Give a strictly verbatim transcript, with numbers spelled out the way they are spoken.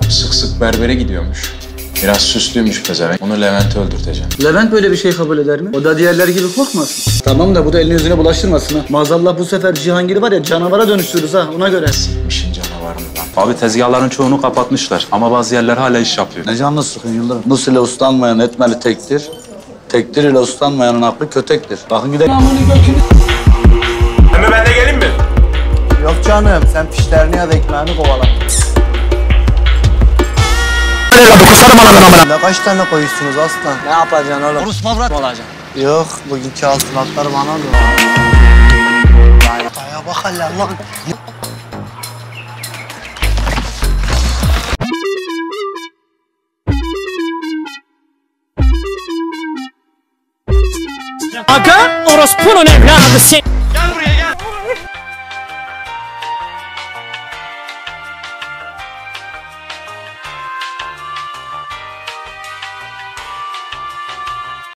Sık sık berbere gidiyormuş. Biraz süslüymüş pezevenk. Onu Levent'e öldürteceğim. Levent böyle bir şey kabul eder mi? O da diğerleri gibi korkmasın. Tamam da bu da elini yüzüne bulaştırmasın ha. Maazallah bu sefer Cihangir'i var ya canavara dönüştürürüz ha, ona göre. Sikmişin canavarını lan. Abi tezgahların çoğunu kapatmışlar ama bazı yerler hala iş yapıyor. Ne canlı sıkın Yıldırım. Nus ile uslanmayan etmeli tektir. Tektir ile uslanmayanın aklı kötektir. Bakın gidelim. Emmi ben de geleyim mi? Yok canım, sen pişlerini ya da ekmeğini kovala. Ne kaç tane koyuyorsunuz aslan? Ne yapacaksın oğlum? Rus mavrat mı olacaksın? Yok, bugünkü hasılatlar bana da. Daya bak hele lan. Aga orospunun evladı sen.